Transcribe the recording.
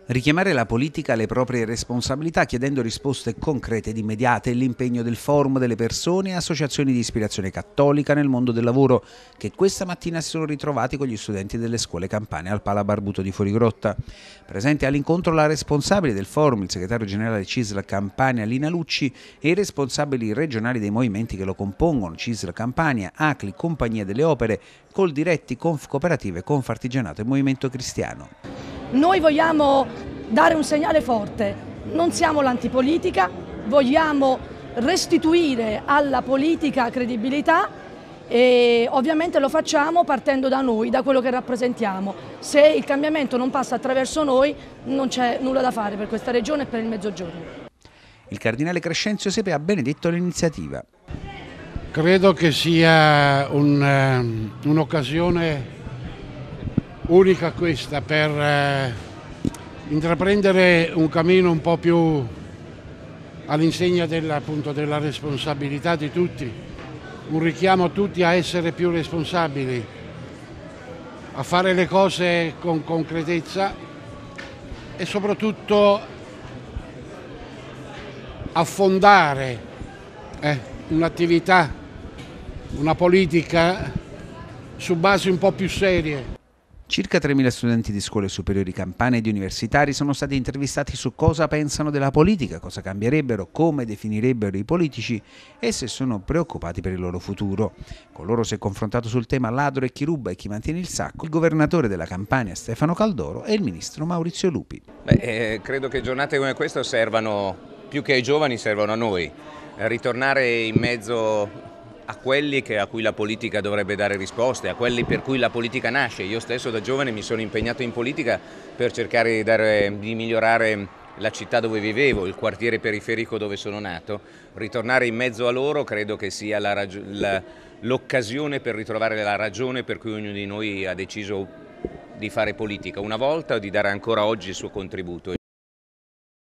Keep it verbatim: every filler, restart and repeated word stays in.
Richiamare la politica alle proprie responsabilità chiedendo risposte concrete ed immediate è l'impegno del Forum delle persone e associazioni di ispirazione cattolica nel mondo del lavoro che questa mattina si sono ritrovati con gli studenti delle scuole campane al Pala Barbuto di Fuorigrotta. Presente all'incontro la responsabile del Forum, il segretario generale C I S L Campania Lina Lucci e i responsabili regionali dei movimenti che lo compongono, C I S L Campania, A C L I, Compagnia delle Opere, Coldiretti, Confcooperative, Confartigianato e Movimento Cristiano. Noi vogliamo dare un segnale forte, non siamo l'antipolitica, vogliamo restituire alla politica credibilità e ovviamente lo facciamo partendo da noi, da quello che rappresentiamo. Se il cambiamento non passa attraverso noi non c'è nulla da fare per questa regione e per il Mezzogiorno. Il cardinale Crescenzio Sepe ha benedetto l'iniziativa. Credo che sia un, un'occasione unica questa per eh, intraprendere un cammino un po' più all'insegna della, appunto, della responsabilità di tutti, un richiamo a tutti a essere più responsabili, a fare le cose con concretezza e soprattutto a fondare eh, un'attività, una politica su basi un po' più serie. Circa tremila studenti di scuole superiori campane e di universitari sono stati intervistati su cosa pensano della politica, cosa cambierebbero, come definirebbero i politici e se sono preoccupati per il loro futuro. Con loro si è confrontato sul tema ladro e chi ruba e chi mantiene il sacco il governatore della Campania Stefano Caldoro e il ministro Maurizio Lupi. Beh, eh, credo che giornate come questa servano, più che ai giovani, servono a noi. Ritornare in mezzo a quelli che, a cui la politica dovrebbe dare risposte, a quelli per cui la politica nasce. Io stesso da giovane mi sono impegnato in politica per cercare di, dare, di migliorare la città dove vivevo, il quartiere periferico dove sono nato. Ritornare in mezzo a loro credo che sia l'occasione per ritrovare la ragione per cui ognuno di noi ha deciso di fare politica una volta o di dare ancora oggi il suo contributo.